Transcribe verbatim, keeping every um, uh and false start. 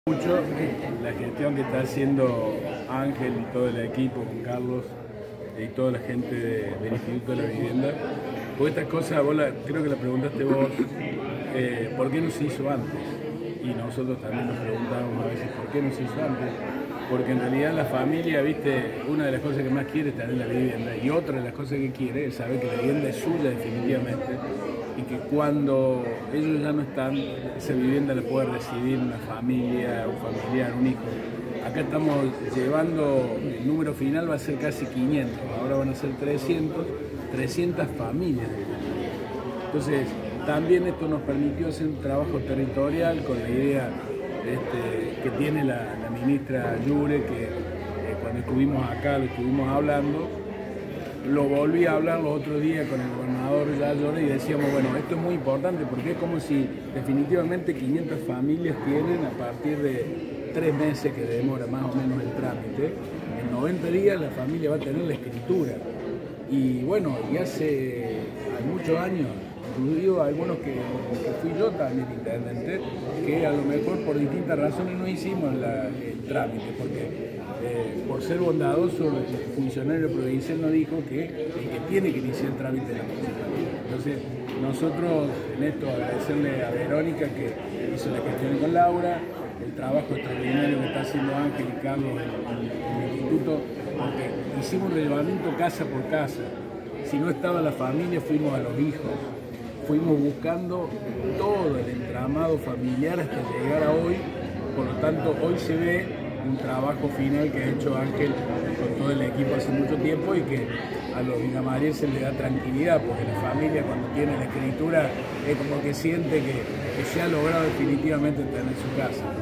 Mucho la gestión que está haciendo Ángel y todo el equipo con Carlos y toda la gente de- del Instituto de la Vivienda. Porque estas cosas, vos la- creo que la preguntaste vos, eh, ¿por qué no se hizo antes? Y nosotros también nos preguntamos a veces por qué no se hizo antes. Porque en realidad la familia, viste, una de las cosas que más quiere es tener la vivienda y otra de las cosas que quiere es saber que la vivienda es suya definitivamente y que cuando ellos ya no están, esa vivienda la puede recibir una familia, un familiar, un hijo. Acá estamos llevando, el número final va a ser casi quinientos, ahora van a ser trescientos, trescientas familias. Entonces, también esto nos permitió hacer un trabajo territorial con la idea este, que tiene la, la ministra Llure, que eh, cuando estuvimos acá lo estuvimos hablando. Lo volví a hablar los otros días con el gobernador Yayore y decíamos, bueno, esto es muy importante porque es como si definitivamente quinientas familias tienen a partir de tres meses que demora más o menos el trámite. En noventa días la familia va a tener la escritura. Y bueno, y hace hay muchos años, incluido algunos que, que fui yo también intendente, que a lo mejor por distintas razones no hicimos la, el trámite, porque eh, por ser bondadoso el funcionario provincial nos dijo que el que tiene que iniciar el trámite de la municipalidad. Entonces nosotros en esto agradecerle a Verónica que hizo la gestión con Laura, el trabajo extraordinario que está haciendo Ángel y Carlos en, en, en el instituto, porque hicimos un relevamiento casa por casa. Si no estaba la familia, fuimos a los hijos, fuimos buscando todo el entramado familiar hasta llegar a hoy. Por lo tanto, hoy se ve un trabajo final que ha hecho Ángel con todo el equipo hace mucho tiempo y que a los vinamarienses le da tranquilidad, porque la familia cuando tiene la escritura es como que siente que, que se ha logrado definitivamente tener su casa.